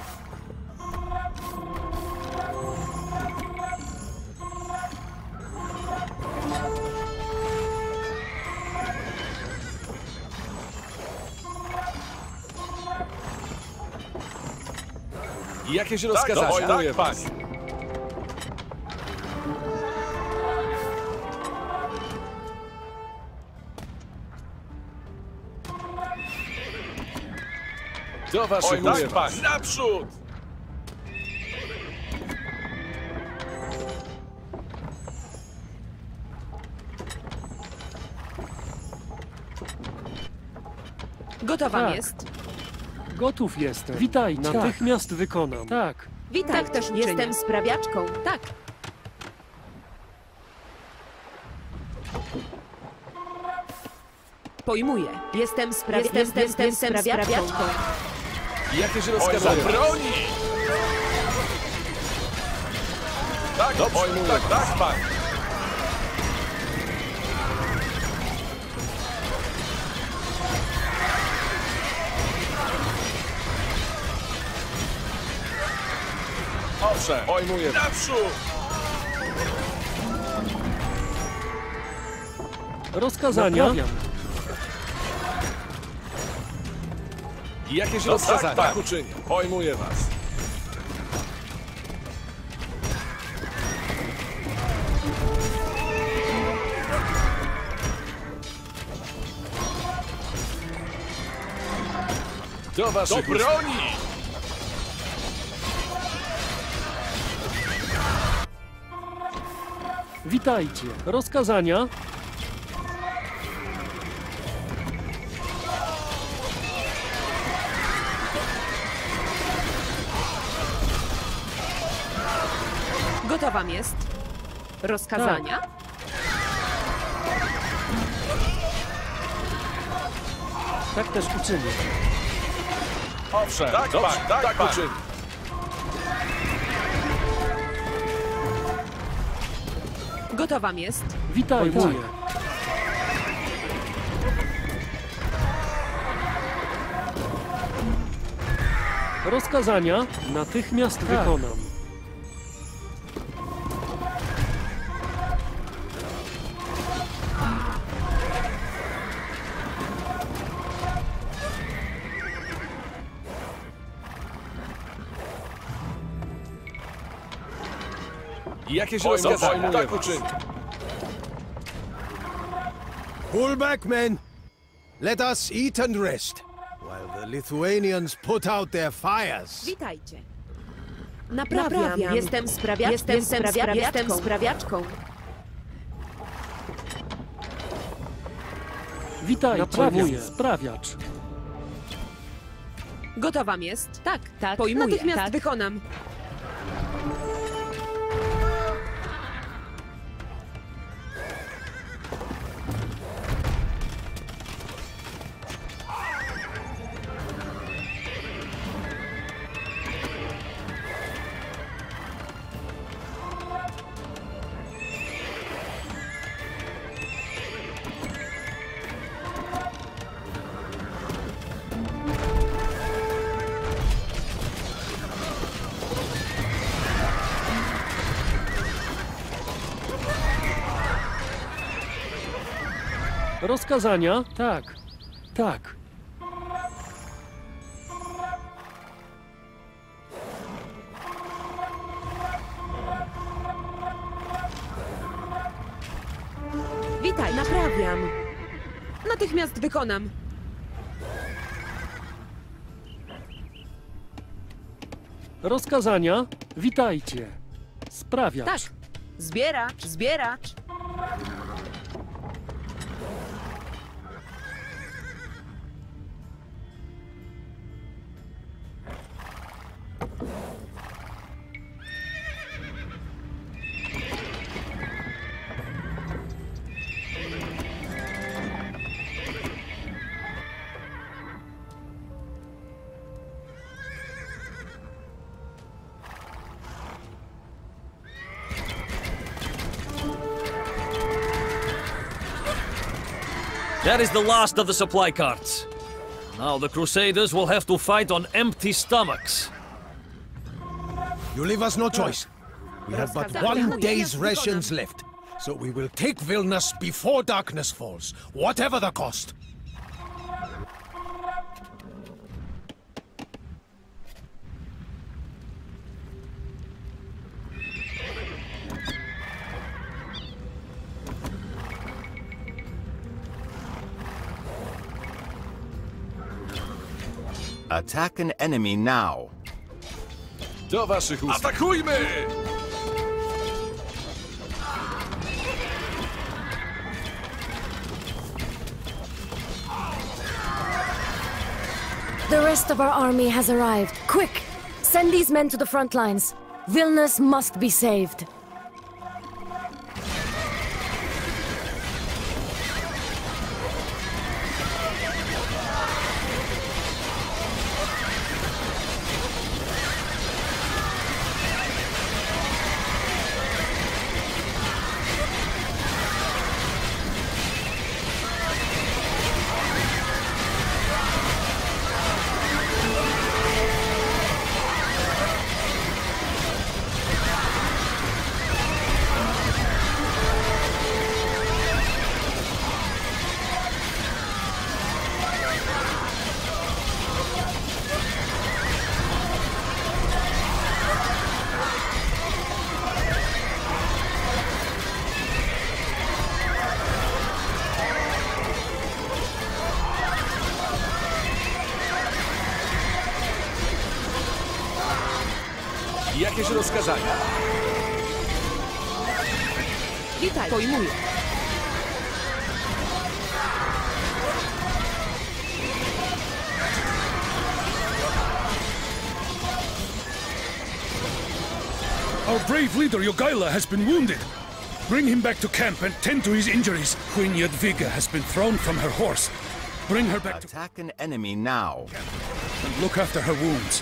Jakieś rozkazania? Pojmuję was. Do waszych tak, naprzód! Gotowam Tak. jest. Gotów jestem. Witaj, natychmiast wykonam. Tak. Witaj, tak też uczynię. Jestem sprawiaczką. Tak. Pojmuję. Jestem sprawiaczką. Jakieś rozkazania? Broni! Tak, pojmuję. Tak, pan. Owszem, pojmuję. Naprzód! Rozkazania. Naprawiam. Jakieś rozkazania? Tak uczynię. Pojmuję was. Do waszych broni! Witajcie. Rozkazania. Gotowa jest. Rozkazania? Tak też uczynię. Owszem, tak, dobrze, tak uczynię. Gotowa jest. Witajcie. Pojmuję. Rozkazania natychmiast wykonam. Jakieś rozkazania? Tak uczynię. Pull back, men. Let us eat and rest, while the Lithuanians put out their fires. Witajcie. Naprawiam. Jestem sprawiaczką. Witajcie. Naprawiam. Sprawiacz. Gotowa jest. Tak. Pojmuję. Natychmiast wykonam. Rozkazania? Tak. Tak. Witaj. Naprawiam. Natychmiast wykonam. Rozkazania? Witajcie. Sprawiacz. Tak. Zbieracz. That is the last of the supply carts. Now the Crusaders will have to fight on empty stomachs. You leave us no choice. We have but 1 day's rations left, so we will take Vilnius before darkness falls, whatever the cost. Attack an enemy now. Do waszych ust. Atakujmy! The rest of our army has arrived. Quick! Send these men to the front lines. Vilnius must be saved. Jakieś rozkazania? Witaj. Pojmuję. Our brave leader, Jogaila, has been wounded. Bring him back to camp and tend to his injuries. Queen Jadwiga has been thrown from her horse. Bring her back Attack an enemy now. and look after her wounds.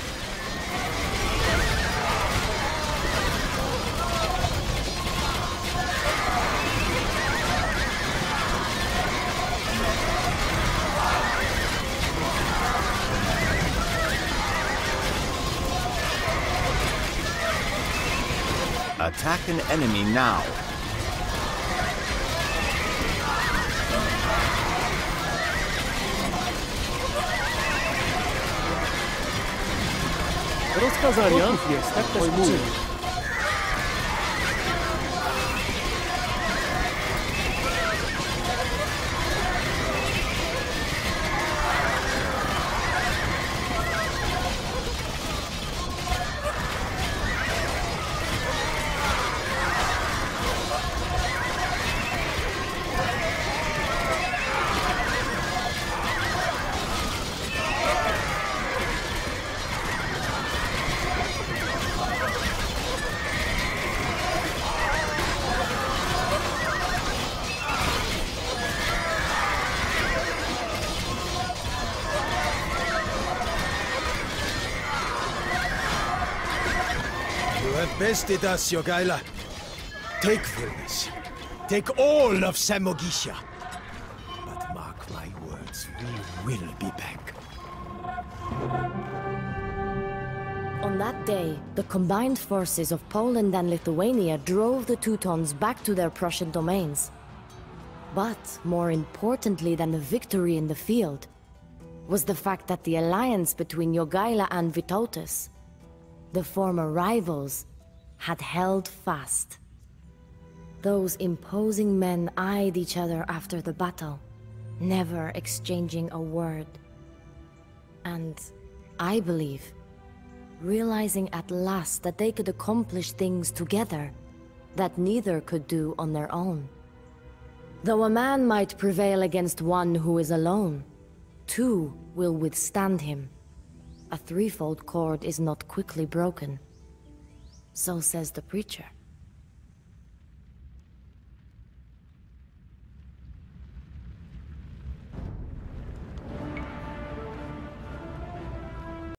Attack an enemy now. Rozkazania? Gotów jest, tak też uczynię. You have bested us, Jogaila. Take Vilnius. Take all of Samogitia. But mark my words, we will be back. On that day, the combined forces of Poland and Lithuania drove the Teutons back to their Prussian domains. But more importantly than the victory in the field was the fact that the alliance between Jogaila and Vytautas, the former rivals, had held fast. Those imposing men eyed each other after the battle, never exchanging a word. And I believe, realizing at last that they could accomplish things together that neither could do on their own. Though a man might prevail against one who is alone, two will withstand him. A threefold cord is not quickly broken. So says the preacher.